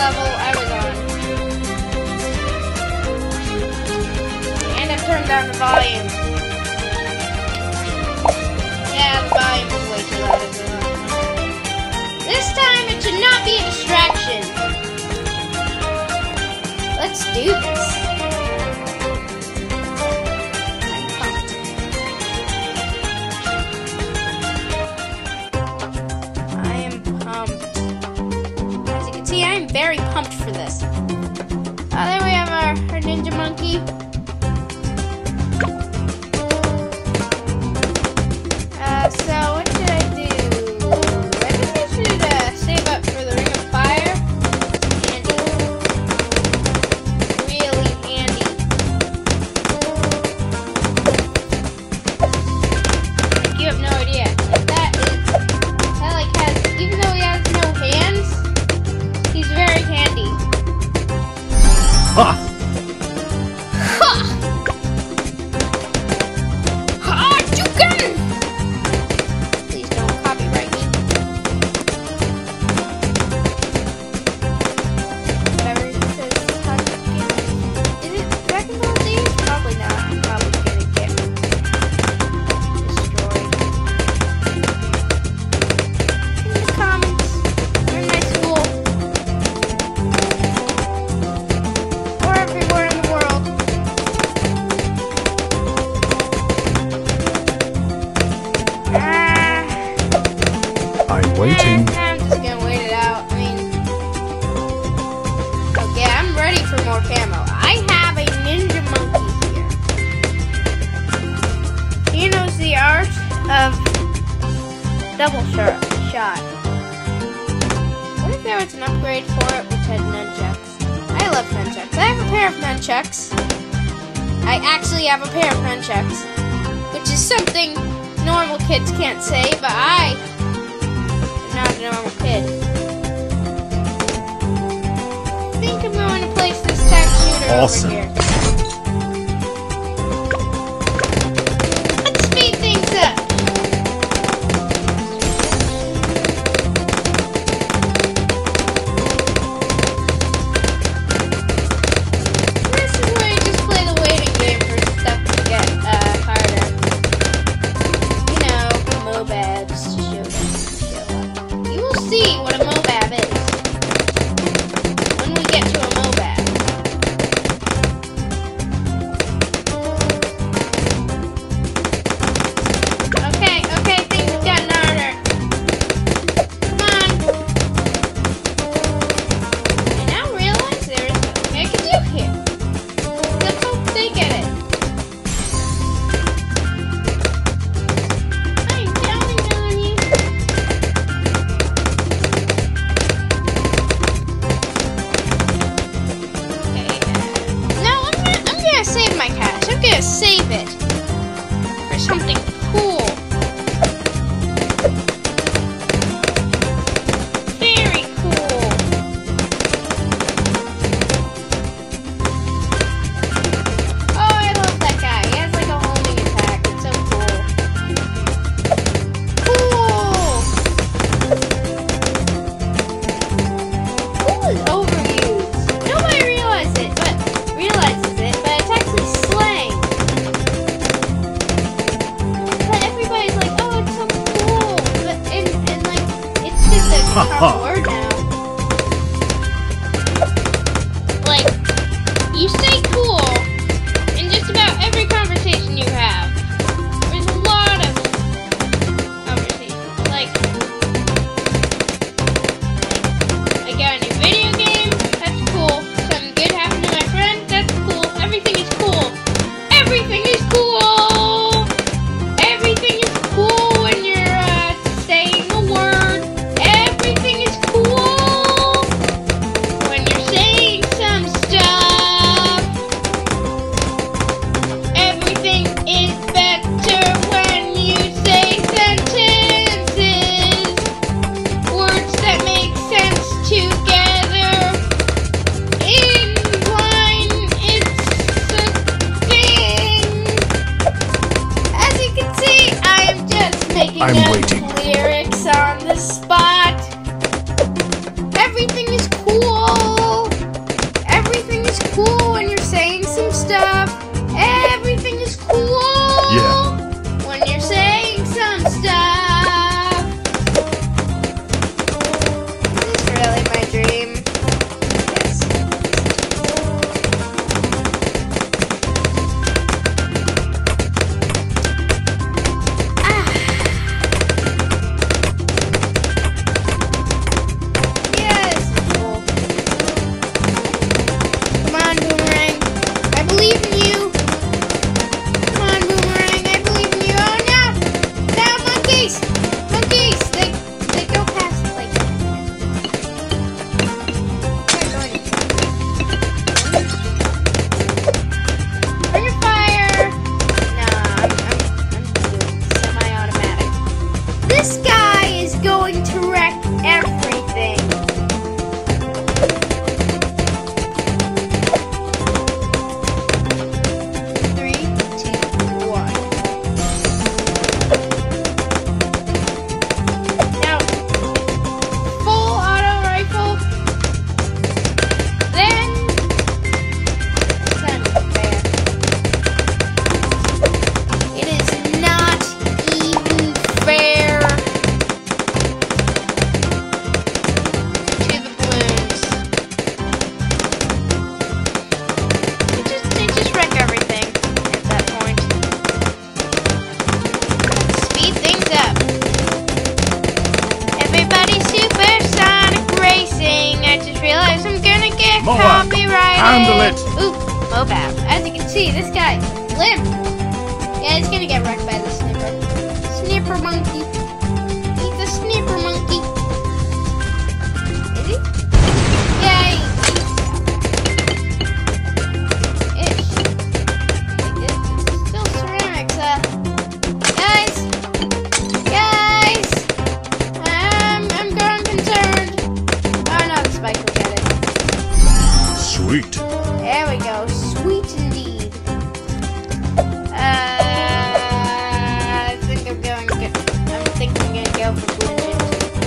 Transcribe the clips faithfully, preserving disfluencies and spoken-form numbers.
level I was on. And I've turned down the volume. Yeah, the volume is way too loud as well. This time it should not be a distraction. Let's do this. I am pumped. As you can see, I am very pumped for this. Oh, there we have our, our ninja monkey. Uh, so what should I do? I think I should uh, save up for the Ring of Fire. Handy. Really handy. Like, you have no idea. Like, that is, that like has, even though he has no hands, he's very handy. Ha! Waiting. I'm just gonna wait it out. I mean, okay, I'm ready for more camo. I have a ninja monkey here. He knows the art of double shot. shot. What if there was an upgrade for it which had nunchucks? I love nunchucks. I have a pair of nunchucks. I actually have a pair of nunchucks, which is something normal kids can't say, but I not a normal kid. I think I'm going to place this tech shooter awesome. over here. Let's speed things up. This is where you just play the waiting game for stuff to get uh, harder. You know, mobabs to show them. You will see what a mobab is when we get to a mobab. Okay, okay, things have gotten harder. Come on. I now realize there is nothing I can do here. Let's hope they get it. I'm counting on you. Save my cash. I'm gonna save it for something cool. Very cool. Oh, I love that guy. He has like a homing attack. It's so cool. Cool. Cool is overused. Nobody realizes it, but realizes it, but it's actually slang. But everybody's like, oh, it's so cool. But and, and like, it's just a proper word now. Like, you say cool in just about every conversation you have. There's a lot of conversations. Like, I got a new video game. That's cool. Something good happened to my friend. That's cool. Everything is cool. Everything is cool. Everything is cool when you're uh, saying a word. Everything is cool when you're saying some stuff. Everything is better when you say sentences. Words that make sense together. In line, it's a thing. As you can see, I am just making I'm up waiting. lyrics on the spot. Everything is cool. Handle it. Ooh, Mobab. As you can see, this guy, limp. Yeah, he's gonna get wrecked by the snipper. Snipper monkey. He's a snipper monkey. Is he? Yeah, he, he's... Ish. Like, this is still ceramics, uh... Guys! Guys! I'm, I'm growing concerned. Oh no, the spike will get it. Sweet. There we go. Sweet indeed. Uh, I think I'm going. Go, I'm thinking I'm gonna go for Bloons T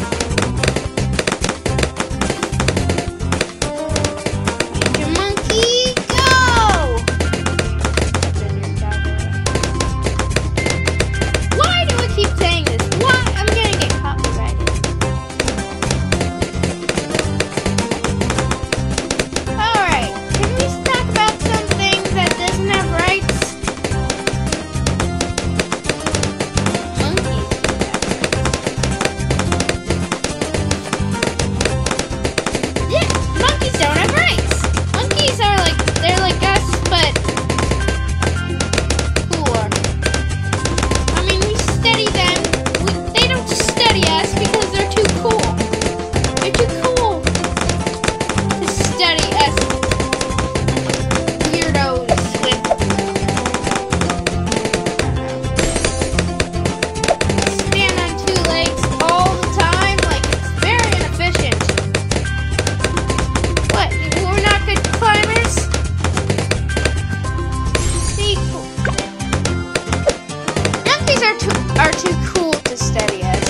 D. Ninja monkey, go! Why do I keep saying this? Why? I'm gonna get copyrighted. Alright, can we talk about something that doesn't have rights? Monkeys do have rights. Yeah, monkeys don't have rights. Monkeys are like, they're like us, but cooler. I mean, we study them. We, they don't just study us because they're too cool. They're too cool to study us weirdos with stand on two legs all the time. Like, it's very inefficient. What? We're not good climbers? See, cool. Monkeys are too are too cool to study us,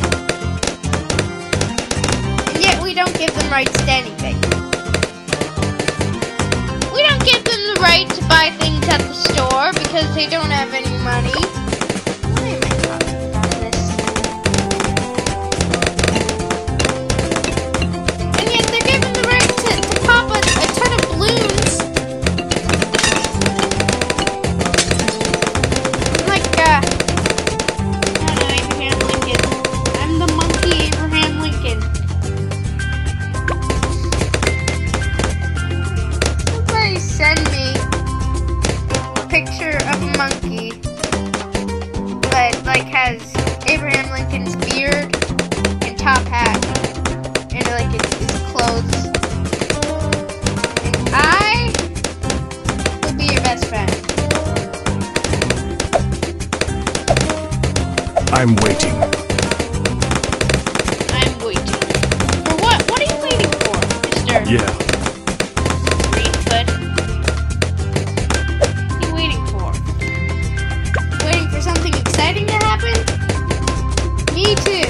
and yet we don't give them rights to anything. We don't give them the right to buy things at the store because they don't have any money. Why am I talking about this? And yet they're given the right to, to pop a, a ton of balloons. Like, uh, I don't know, Abraham Lincoln. I'm the monkey Abraham Lincoln. Somebody send me a picture of a monkey that like has Abraham Lincoln's beard and top hat and like his, his clothes. And I will be your best friend. I'm waiting. I'm waiting. For what? What are you waiting for, Mister Yeah. Greenfoot? What are you waiting for? Waiting for something exciting to happen? Me too.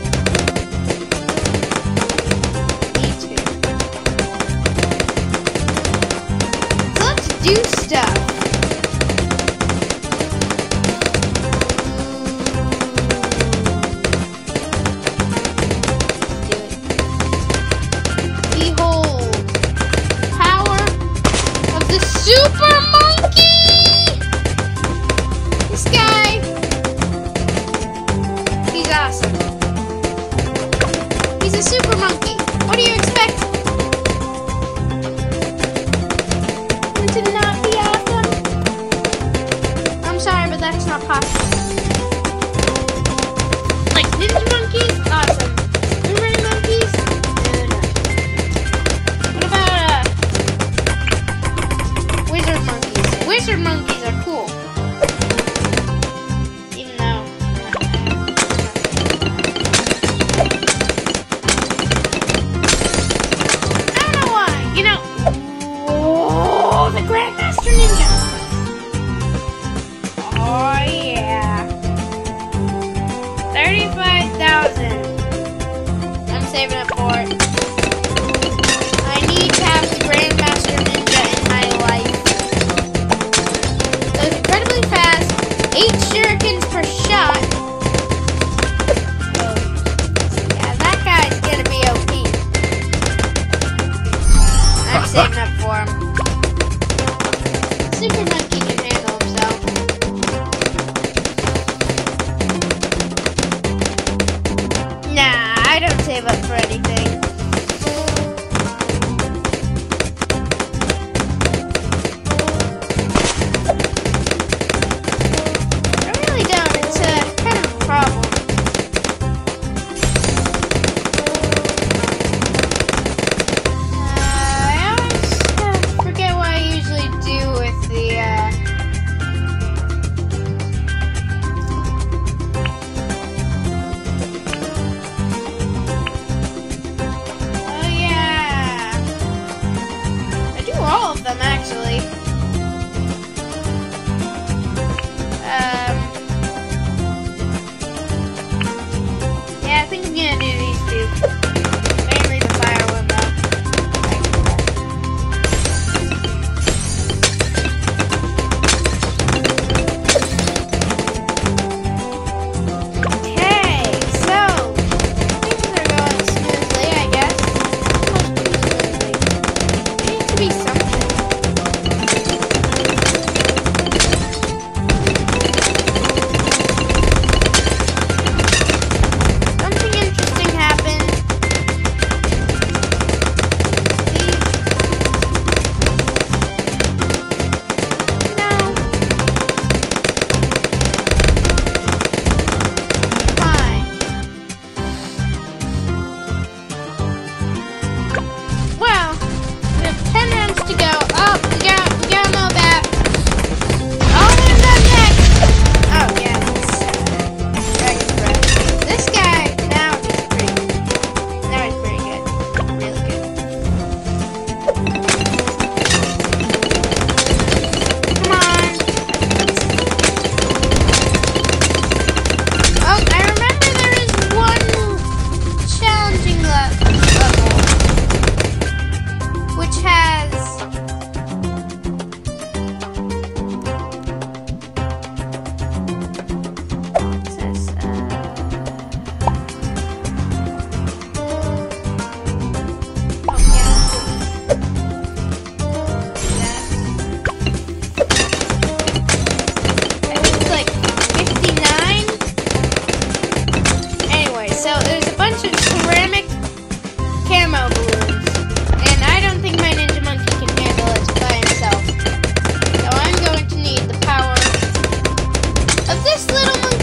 Me too. So let's do stuff. Behold, power of the super monkey! This guy, he's awesome. He's a super monkey. What do you expect? Him to not be awesome? I'm sorry, but that's not possible. Like ninja monkeys, awesome. Boomerang monkeys, no, no. What about uh, wizard monkeys? Wizard monkeys are cool. Even though I don't know why. You know, oh, the Grandmaster Ninja. Oh yeah, thirty-five thousand. I'm saving up for it. I need to have the Grandmaster Ninja in my life. Those incredibly fast, eight shurikens per shot. Oh, yeah, that guy's gonna be O P. I'm saving up for him. Super Monkey can handle himself. Nah, I don't save up for anything.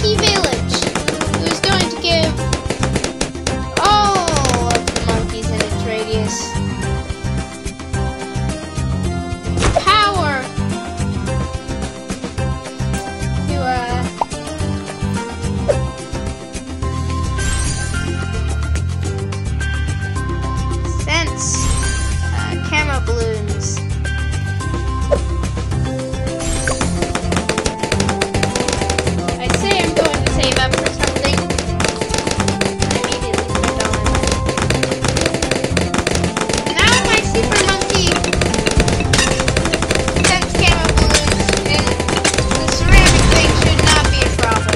monkey village. Who is going to give all of the monkeys in its radius power to uh sense uh, camo balloons. I'd say I'm going to save up for something. I immediately put on. Now my super monkey sense camo balloons, and the ceramic thing should not be a problem.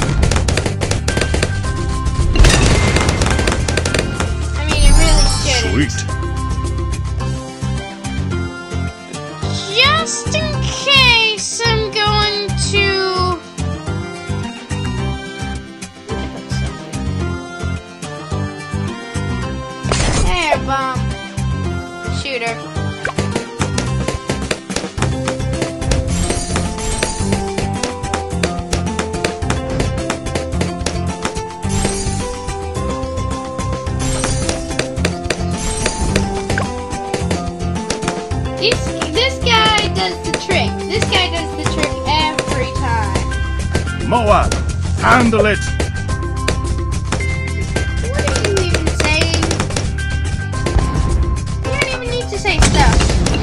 I mean, it really shouldn't. Sweet. Just in case, I'm going to... There, bomb. Shooter. This, this guy does the trick. This guy does the trick every time. Moab, handle it. What are you even saying? You don't even need to say stuff.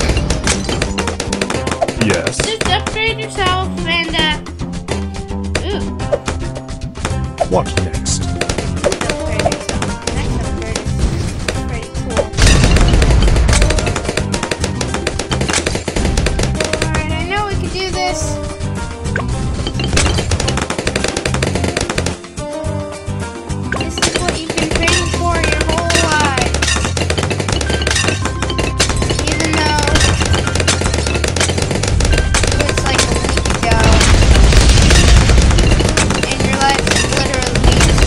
Yes. Just upgrade yourself and, uh... Ooh. What next? Upgrade yourself. Next upgrade is pretty cool. Alright, I know we can do this. This is what you've been training for your whole life. Even though it was like a week ago, and your life is literally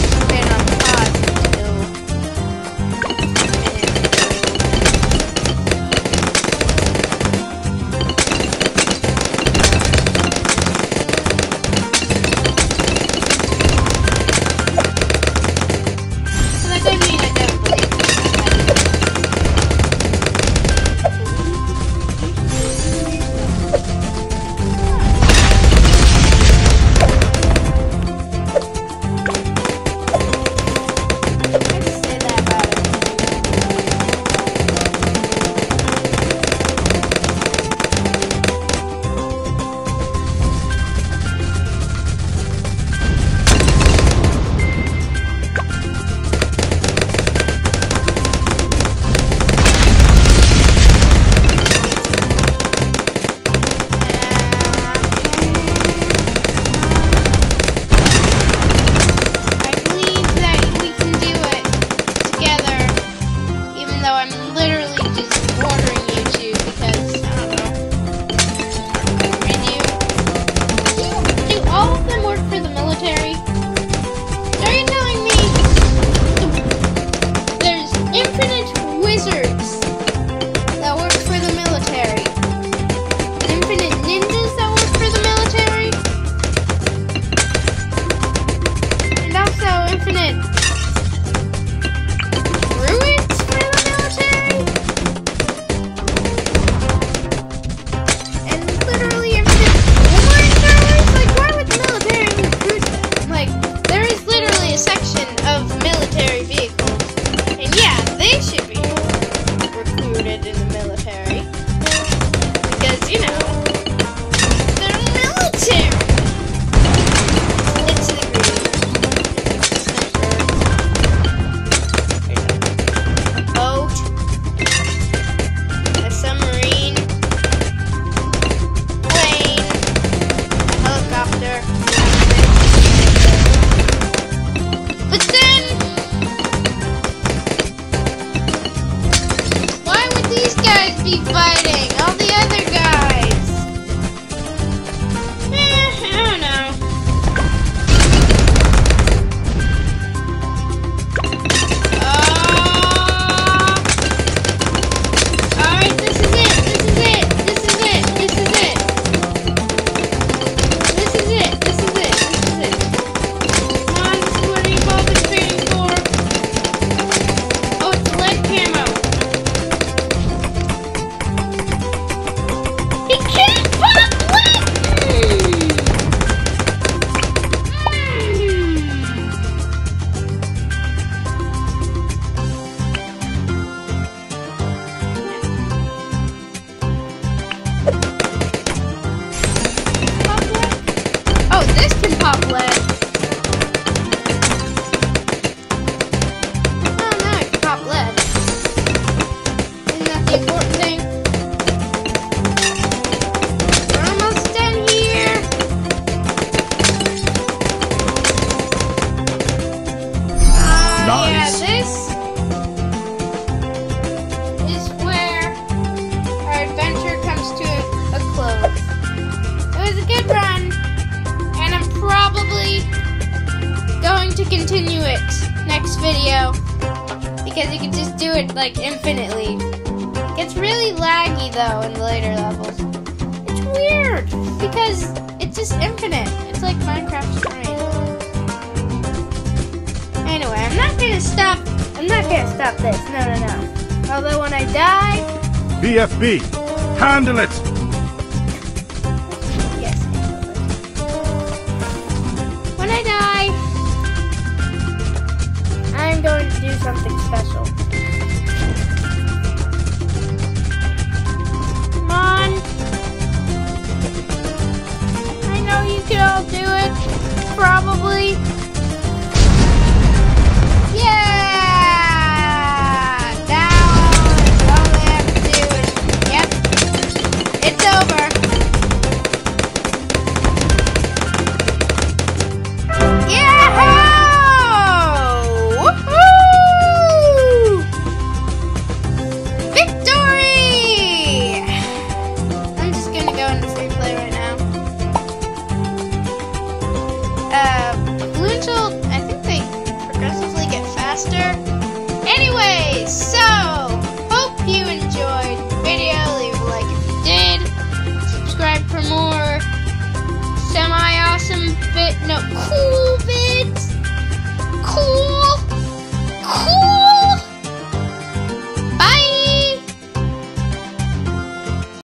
to continue it next video because you can just do it like infinitely. It gets really laggy though in the later levels. It's weird because it's just infinite. It's like Minecraft's brain. Anyway, I'm not gonna stop. I'm not gonna stop this. No, no, no. Although when I die, B F B, handle it! yes, handle it. When I die, I'm going to do something special. Come on. I know you can all do it. Probably. Yeah! Now all I have to do is, yep, it's over. Yahoo! Woohoo! Victory! I'm just gonna go into free play right now. Uh, Bloons will, I think they progressively get faster. Anyways, so hope you enjoyed the video. Leave a like if you did. Subscribe for more semi-awesome vid, no, cool vids. Cool